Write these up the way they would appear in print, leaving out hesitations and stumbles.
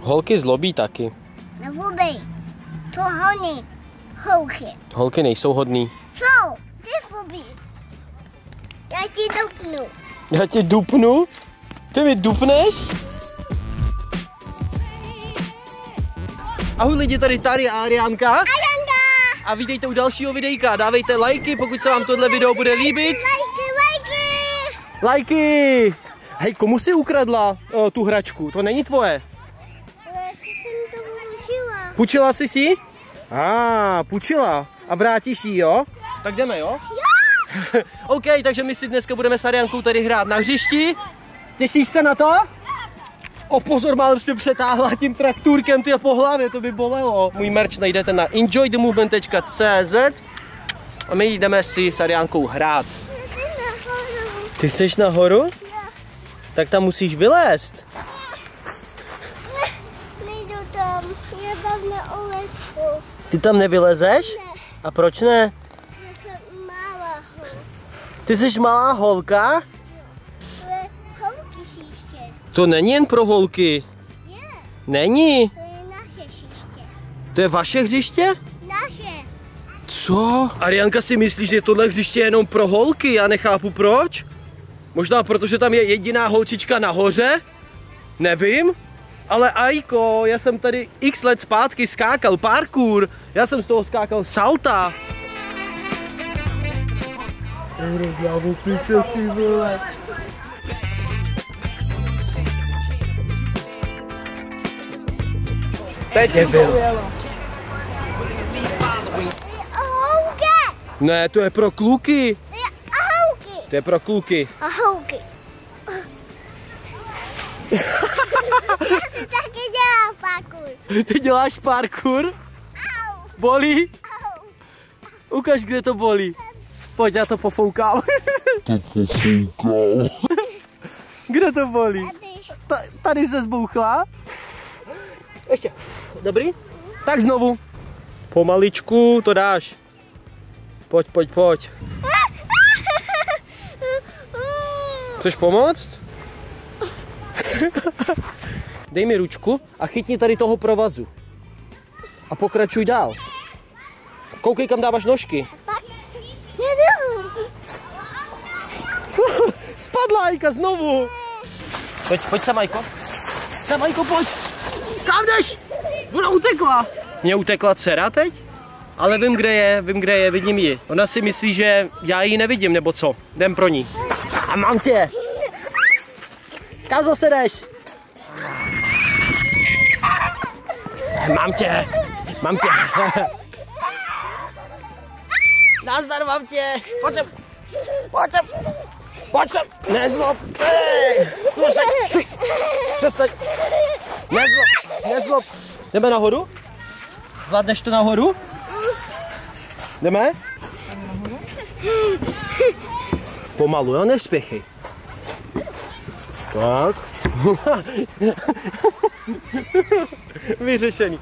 Holky zlobí taky. Nezlobí. To hodný. Holky. Holky nejsou hodný. Jsou. Ty zlobí. Já ti dupnu. Já ti dupnu? Ty mi dupneš? Ahoj lidi, tady Tari a Ariánka. A vítejte u dalšího videjka. Dávejte lajky, pokud se vám tohle video bude líbit. Lajky! Hej, komu jsi ukradla tu hračku? To není tvoje. Jsem to půjčila. Půjčila jsi si? Půjčila. A vrátíš jí, jo? Tak jdeme, jo? Jo! OK, takže my si dneska budeme s Ariánkou tady hrát na hřišti. Těšíš se na to? O pozor, málem jsi mě přetáhla tím traktůrkem ty po hlavě, to by bolelo. Můj merch najdete na enjoythemovement.cz a my jdeme si s Ariánkou hrát. Ty chceš nahoru? Tak tam musíš vylézt. Nejdu tam, já tam neulezu. Ty tam nevylezeš? Ne. A proč ne? Já jsem malá holka. Ty jsi malá holka? Ale holky šíště. To není jen pro holky. Je, Není. to je naše šíště. To je vaše hřiště? Naše. Co? Ariánka si myslí, že tohle hřiště je jenom pro holky, já nechápu proč. Možná protože tam je jediná holčička nahoře? Nevím. Ale Ajko, já jsem tady x let zpátky skákal parkour. Já jsem z toho skákal salta. Teď je byl. Holky. Ne, to je pro kluky. Holky. To je pro kluky. A holky. Já si taky dělám parkour. Ty děláš parkour? Bolí? Ukaž, kde to bolí. Pojď, já to pofoukám. Kde to bolí? Tady se zbouchla. Ještě. Dobrý? Tak znovu. Pomaličku to dáš. Pojď. Chceš pomoct? Dej mi ručku a chytni tady toho provazu. A pokračuj dál. Koukej, kam dáváš nožky. Spadla Ajka znovu. Pojď sem, Ajko. Sem, Ajko, pojď. Kam jdeš? Ona utekla. Mně utekla dcera teď? Ale vím, kde je, vidím ji. Ona si myslí, že já ji nevidím, nebo co? Jdem pro ní. A mám tě. Kam zase jdeš? Mám tě. Nazdar, mám tě. Pojď sem. Nezlob. Stůj. Přestaň. Nezlob. Jdeme nahoru? Zvládneš to nahoru? Jdeme? Pomalu, jo, nespěchej. Tak. Vyřešený.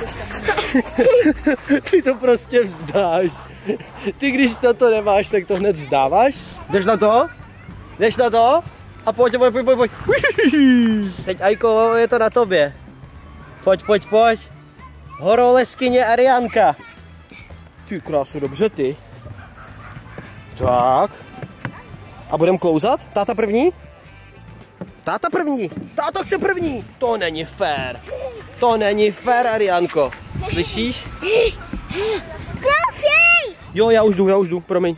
Ty to prostě vzdáš. Ty když to nemáš, tak to hned vzdáváš. Jdeš na to? A pojď. Teď, Ajko, je to na tobě. Pojď. Horoleskyně Ariánka. Ty krásu, dobře ty. Tak. A budem klouzat? Táta první? Táta chce první. To není fér, Ariánko. Slyšíš? Prosím. Jo, já už jdu, promiň.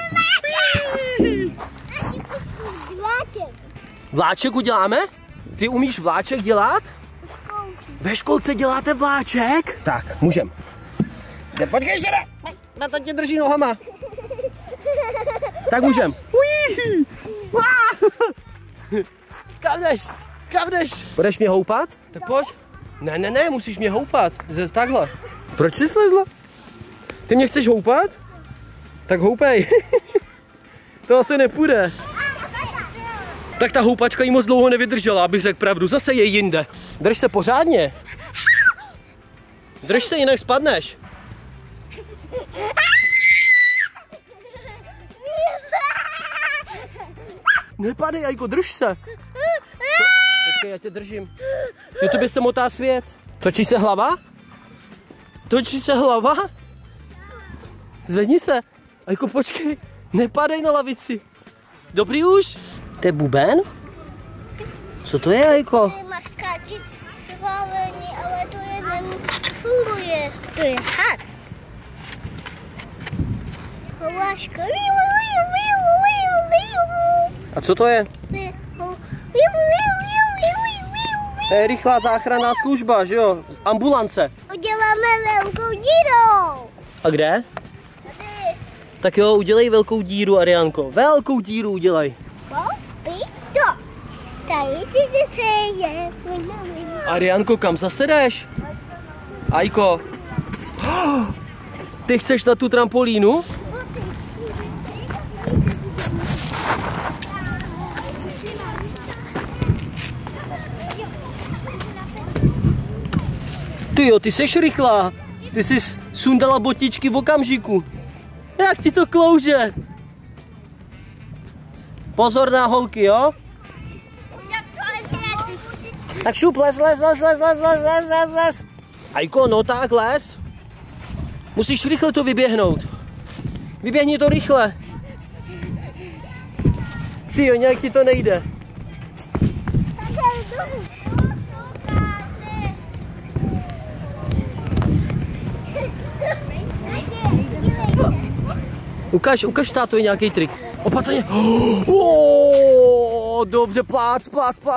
Vláček uděláme? Ty umíš vláček dělat? Ve školce děláte vláček? Tak, můžem. Počkej, že ne. Na to tě drží nohama. Tak můžem. Kam jdeš? Budeš mě houpat? Tak pojď. Ne, musíš mě houpat. Takhle. Proč jsi slezla? Ty mě chceš houpat? Tak houpej. To asi nepůjde. Tak ta houpačka jí moc dlouho nevydržela, abych řekl pravdu. Zase je jinde. Drž se pořádně. Drž se, jinak spadneš. Nepadej, Ajko, drž se. Počkej, já tě držím. Jo, tobě se motá svět. Točí se hlava? Točí se hlava? Zvedni se. Ajko, počkej, nepadej na lavici. Dobrý už? To je buben? Co to je, Ajko? Máš káči zvávení, ale to je nefunguje. To je had. Hláška. A co to je? To je rychlá záchranná služba, že jo? Ambulance. Uděláme velkou díru. A kde? Tady. Tak jo, udělej velkou díru, Ariánko. Velkou díru udělej. Tady ty se je. Ariánko, kam zase jdeš? Ajko. Ty chceš na tu trampolínu? Ty jo, ty seš rychlá. Ty jsi sundala botičky v okamžiku. Jak ti to klouže? Pozor na holky, jo? Tak šup, les. Ajko, no tak, les. Musíš rychle to vyběhnout. Vyběhni to rychle. Ty jo, nějak ti to nejde. Ukaž táto je nějaký trik. Opatrně. Dobře, plác.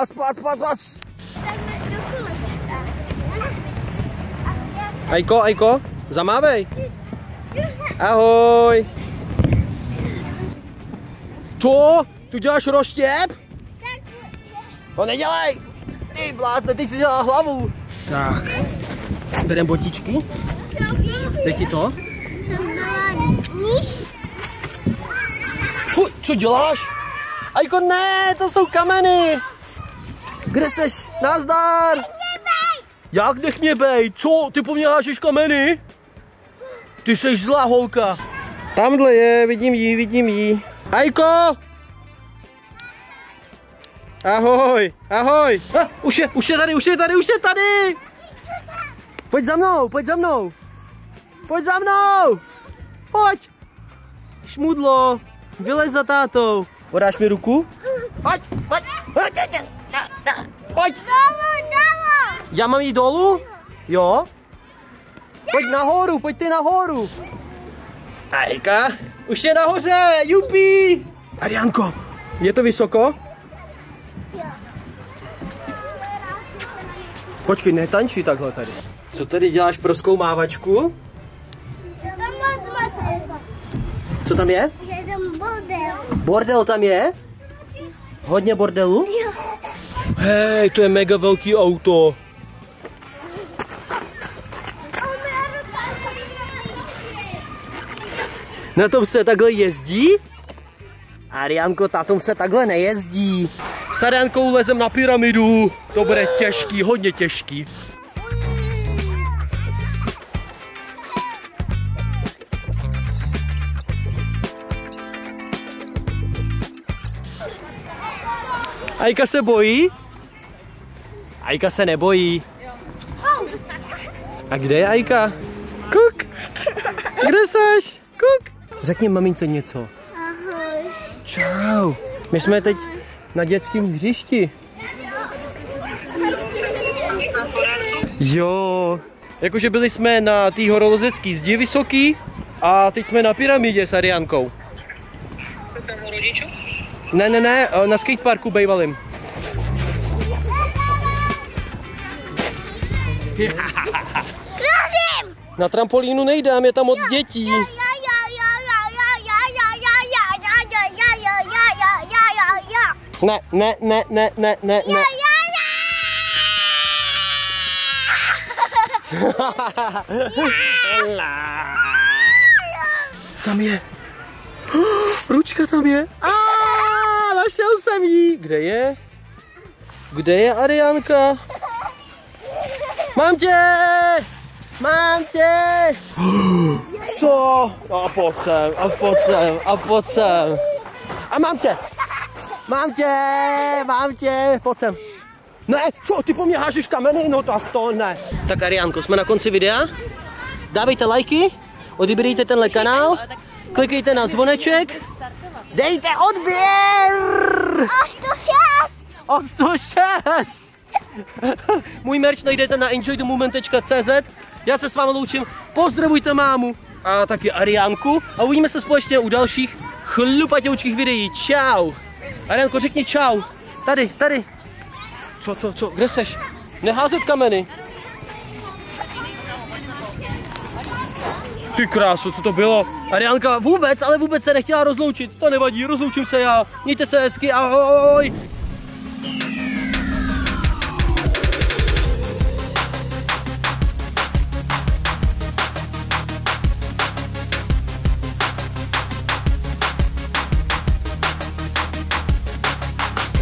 Ajko, zamávej. Ahoj. Co? Tu děláš rozštěp? To nedělej. Ty blázne, teď si dělá hlavu. Tak, berem botičky. Jde ti to? Fuj, co děláš? Ajko, ne, to jsou kameny. Kde seš? Nazdar. Jak nech mě bej? Co? Ty po mně hážeš kameny? Ty seš zlá holka. Tamhle je, vidím jí. Ajko! Ahoj. Už je tady. Pojď za mnou. Pojď. Šmudlo, vylez za tátou. Podáš mi ruku? Pojď. Já mám jít dolů? Jo? Pojďte nahoru. Ajka, už je nahoře, jupi. Ariánko, je to vysoko? Počkej, netančí takhle tady. Co tady děláš pro zkoumávačku? Co tam je? Je tam bordel. Bordel tam je? Hodně bordelu? Jo. Hej, to je mega velký auto. Na tom se takhle jezdí? Ariánko, na tom se takhle nejezdí. S Ariánkou lezem na pyramidu. To bude těžký, hodně těžký. Ajka se bojí? Ajka se nebojí. A kde je Ajka? Kuk! Kde seš? Kuk! Řekni mamince něco. Ahoj. Čau. My jsme teď na dětském hřišti. Jo. Jakože byli jsme na té horolezecké zdi vysoký a teď jsme na pyramidě s Ariánkou. Jste tam u rodičů? Ne, na skateparku bejvalým. Na trampolínu nejdám, je tam moc dětí. Ne. Tam je. Ručka tam je. Našel jsem jí. Kde je Ariánka? Mám tě. Co? A pojď sem. A mám tě. Pojď sem. Ne, co, ty po mě hážeš kameny? No tak to ne. Tak Ariánko, jsme na konci videa. Dávejte lajky, odebírejte tenhle kanál, klikejte na zvoneček, dejte odběr! O 106! Můj merch najdete na enjoythemoment.cz. Já se s vámi loučím, pozdravujte mámu a taky Ariánku a uvidíme se společně u dalších chlupatěučkých videí. Čau! Ariánko, řekni čau. Tady. Co, kde seš? Neházet kameny. Ty kráso, co to bylo? Ariánka vůbec se nechtěla rozloučit. To nevadí, rozloučím se já. Mějte se hezky, ahoj!